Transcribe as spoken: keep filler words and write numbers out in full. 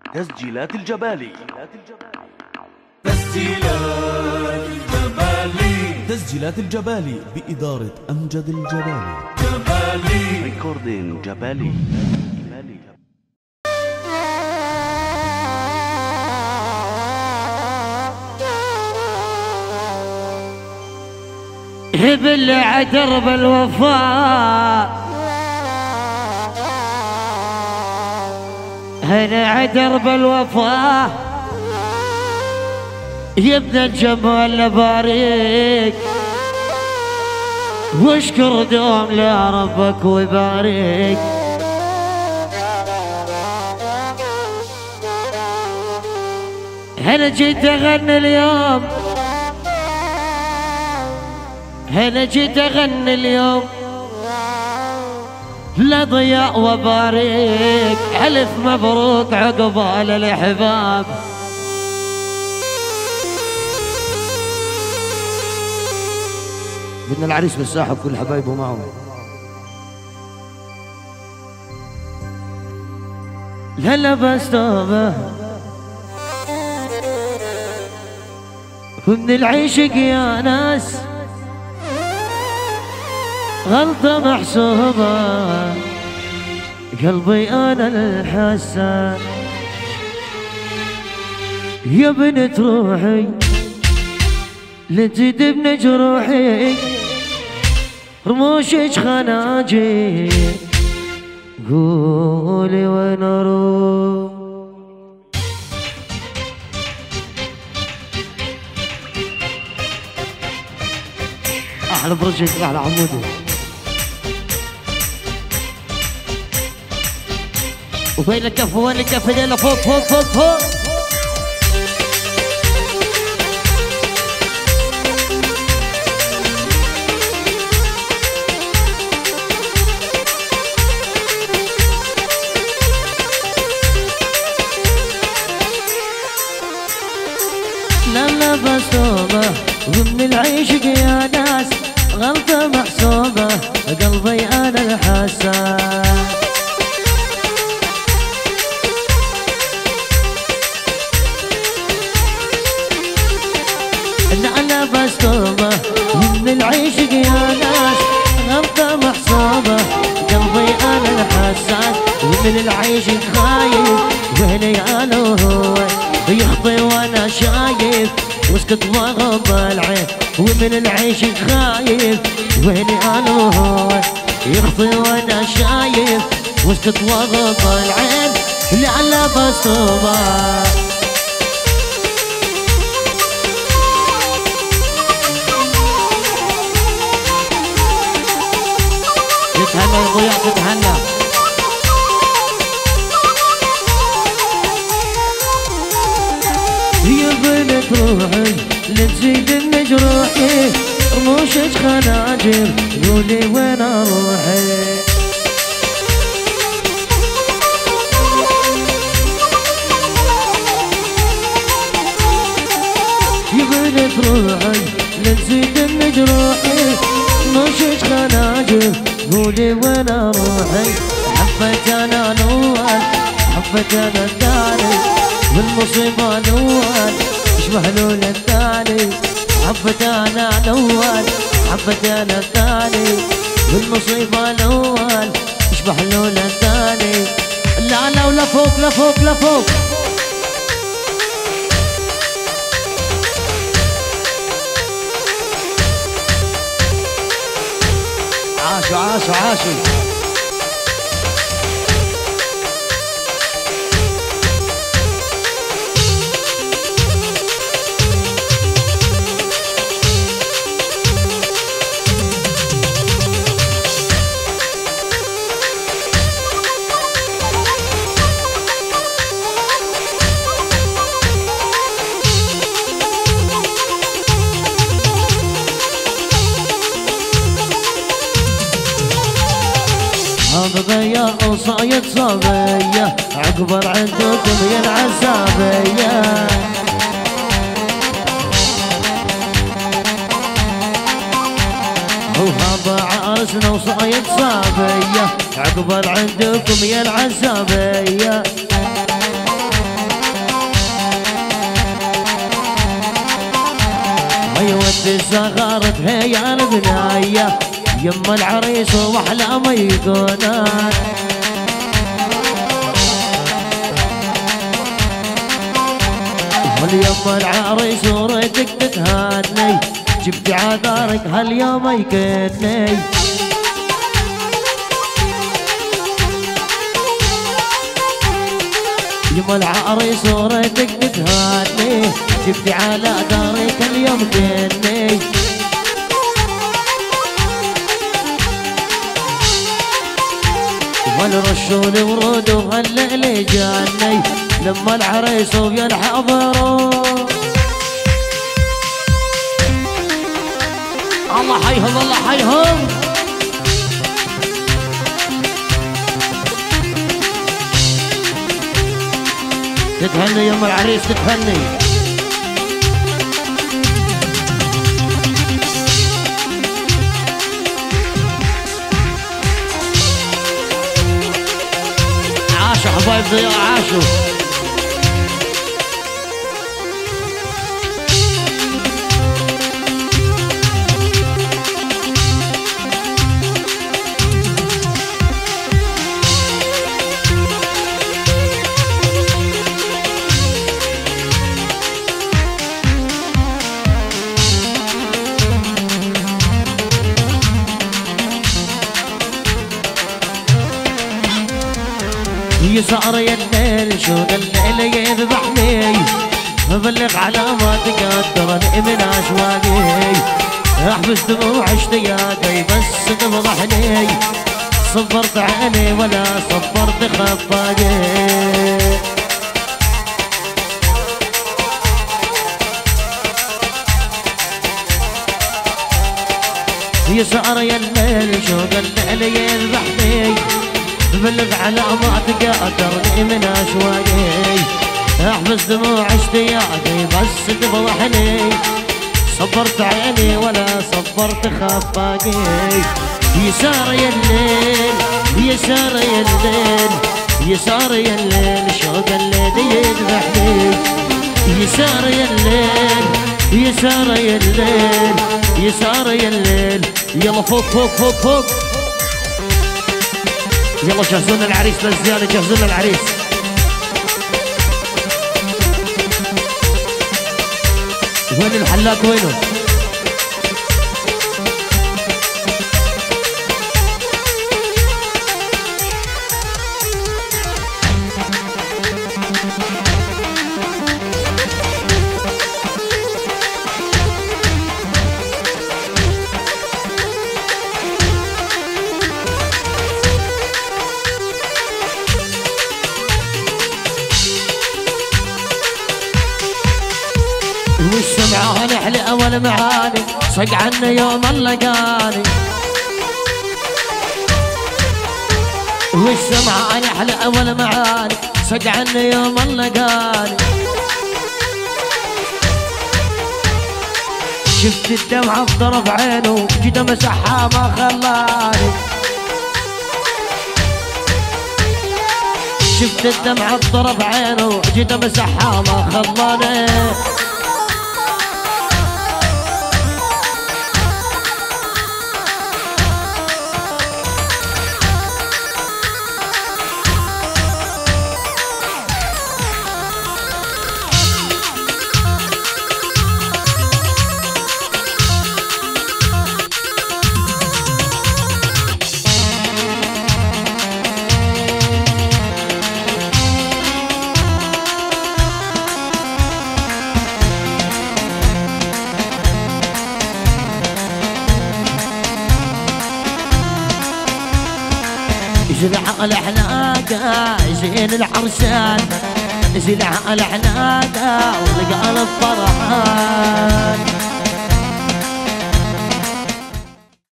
تسجيلات الجبالي. تسجيلات الجبالي. تسجيلات الجبالي بإدارة أمجد الجبالي. جبالي ريكوردين جبالي. هبل عدرب الوفاء، هنا عدرب الوفاء يا ابن الجمال بارك، واشكر دوم لربك ويبارك. هنا جيت اغني اليوم، هنا جيت اغني اليوم لضياء وبارك، الف مبروك عقبال الاحباب. بدنا العريس بالساحه بكل حبايبه معهم. لا لبس توبه ومن العشق يا ناس غلطة محسوبة، قلبي أنا الحسان يا بنت روحي لتزيد ابن جروحي، رموشك خناجي قولي وين اروح. احلى برجك احلى عمودي وبين الكف وين الكف ليلة فوق فوق فوق فوق. لا لا بسومة ومن العشق يا ناس غلطة محسوبة، قلبي أنا الحسان أنا بسومة ومن العشق يا ناس غلطة محسوبة، قلبي أنا الحسان ومن العشق خايف وهني أنا وهو يخطي وأنا شايف واسكت وغض العين، ومن العشق خايف وهني انا وهو يخطي وانا شايف واسكت وغض العين. لا لا بسطوبة تتهنى يا ضياع تتهنى. يا بنت روحي لتزيد من جروحي، رموشك خناجر قولي وين اروحي. يا بنت روحي لتزيد من جروحي، رموشك خناجر قولي وين اروحي. حبيت انا نوال حبيت انا الثاني والمصيبة نوال مش محلول الثاني، حبت انا نوال حبت انا الثاني والمصيبة نوال مش محلول الثاني. لا لا ولا فوق لا فوق لا فوق. عاشوا عاشوا عاشوا. صبية وصايد صبية عقبر عندكم يا العزابية، وهذا عرسنا وصايد صبية عقبر عندكم يا العزابية. صغرتها يا البناية يما العريس واحلامه يكونان. هاليوم العريس وريتك تتهاني جبتي عذارك هاليوم يكني. يما العريس وريتك تتهاني جبتي على دارك اليوم كني. والرشول ورود وهالليل جاني لما العريس ويا الحضرون. الله حيهم الله حيهم. تتهني يما العريس تتهني. عاشوا حبايب ضياء عاشوا. يسهر يا الليل شوق الليل يذبحني ببلغ على ما تقدرني من اشواقي. احبس دموع اشتياقي بس تفضحني صبرت عيني ولا صبرت خفاقي. يسهر يا الليل شوق الليل يذبحني ببلغ على ما تقدرني من اشواقي. احبس دموع اشتياقي بس تفضحني صبرت عيني ولا صبرت خفاقي. يسار يا الليل يسار يا الليل يسار يا الليل شوق الليل يذبحني. يسار يا الليل يسار يا الليل يسار يا الليل. يلا فوق فوق فوق فوق. يلا جهزونا العريس للزيادة جهزونا العريس. وين الحلاق وينه؟ والسمعة نحلى أول معاني صق عنا يوم اللقاني. والسمعة نحلى أول معاني صق عنا يوم اللقاني. شفت الدمعة في طرف عينه جيت مسحها ما خلاني. شفت الدمعة في طرف عينه جيت مسحها ما خلاني. زلع الحناقة زين العرسان زلع الحناقة والقلب فرحان.